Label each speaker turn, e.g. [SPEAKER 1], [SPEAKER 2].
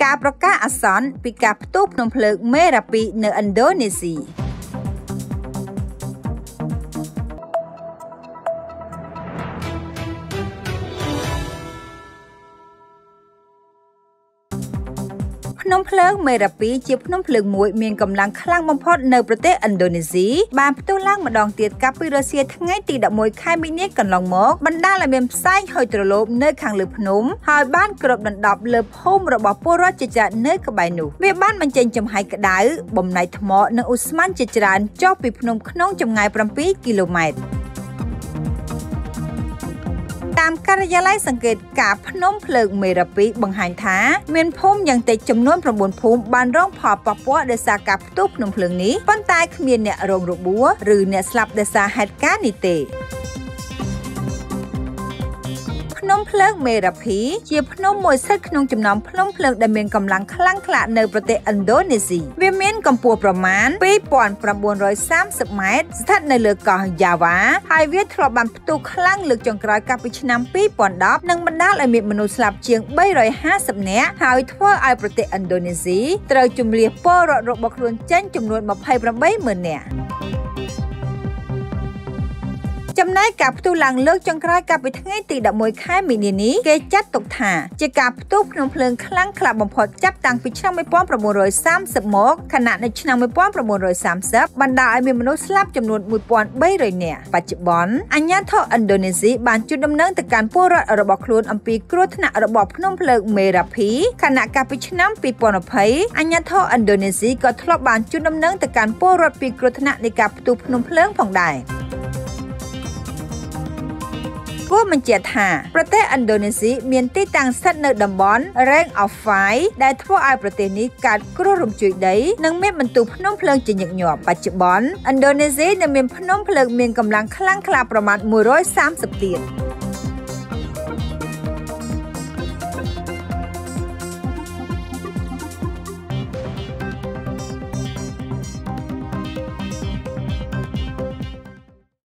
[SPEAKER 1] ការប្រកាសអាសន្នពីការផ្ទុះភ្នំភ្លើងមេរ៉ាពីនៅឥណ្ឌូនេស៊ីភ្នំភ្លើងមេរ៉ាពីជាភ្នំភ្លើងមួយមានកម្លាំងខ្លាំងបំផុតនៅប្រទេសឥណ្ឌូនេស៊ីបានផ្ទុះឡើងម្ដងទៀតកាលពីរុស្ស៊ីថ្ងៃទី11ខែមីនាកន្លងមកបណ្ដាលឲ្យមានផ្សែងហុយត្រឡូបនៅខាងលើភ្នំហើយបានគ្របដណ្ដប់លើភូមិរបស់ពលរដ្ឋជាច្រើននៅក្បែរនោះវាបានបញ្ចេញចំហាយក្តៅបំណែកថ្មនិងឧស្ម័នជាច្រើនចុះពីភ្នំក្នុងចម្ងាយ7គីឡូម៉ែត្រតាមការិយាល័យសង្កេតការភ្នំភ្លើងមេរ៉ាពីបង្ហាញថាមានភូមិយ៉ាងតិចចំនួន9ភូមិបានរងផលប៉ះពាល់ដោយសារការផ្ទុះភ្នំភ្លើងនេះប៉ុន្តែគ្មានអ្នករងរបួសឬអ្នកស្លាប់ដោយសារហេតុការណ៍នេះទេភ្នំភ្លើងមេរ៉ាភីជាភ្នំមួយស្ថិតក្នុងចំណោមភ្នំភ្លើងដែលមានកម្លាំងខ្លាំងក្លានៅប្រទេសឥណ្ឌូនេស៊ីវាមានកម្ពស់ប្រមាណ 2930 ម៉ែត្រស្ថិតនៅលើកោះយ៉ាវ៉ាហើយវាធ្លាប់បានផ្ទុះខ្លាំងលើកចុងក្រោយកាលពីឆ្នាំ2010និងបណ្ដាលឲ្យមានមនុស្សស្លាប់ជាង350នាក់ហើយធ្វើឲ្យប្រទេសឥណ្ឌូនេស៊ីត្រូវជម្លៀសពលរដ្ឋរបស់ខ្លួនចេញចំនួន 28,000 នាក់ចំណែកការផ្ទុះឡើងលើកចុងក្រោយកាលពីថ្ងៃទី11ខែមីនានេះគេចាត់ទុកថាជាការផ្ទុះភ្នំភ្លើងខ្លាំងក្លាបំផុតចាប់តាំងពីឆ្នាំ1930មកខណៈនៅឆ្នាំ1930បណ្ដាលឲ្យមានមនុស្សស្លាប់ចំនួន 1300 នាក់បច្ចុប្បន្នអាជ្ញាធរឥណ្ឌូនេស៊ីបានជួយដំណឹងទៅកាន់ពលរដ្ឋរបស់ខ្លួនអំពីគ្រោះថ្នាក់របស់ភ្នំភ្លើងមេរ៉ាភីខណៈកាលពីឆ្នាំ2020អាជ្ញាធរឥណ្ឌូនេស៊ីក៏ធ្លាប់បានជួយដំណឹងទៅកាន់ពលរដ្ឋពីគ្រោះថ្នាក់នៃការផ្ទុះភ្នំភ្លើងផងដែរគួរបញ្ជាក់ថាប្រទេសឥណ្ឌូនេស៊ីមានទីតាំងស្ថិតនៅតំបន់ Ring of Fire ដែលធ្វើឲ្យប្រទេសនេះកើតគ្រោះរញ្ជួយដីនិងមានបន្ទុះភ្នំភ្លើងជាញឹកញាប់បច្ចុប្បន្នឥណ្ឌូនេស៊ីនៅមានភ្នំភ្លើងមានកម្លាំងខ្លាំងក្លាប្រមាណ130ទៀត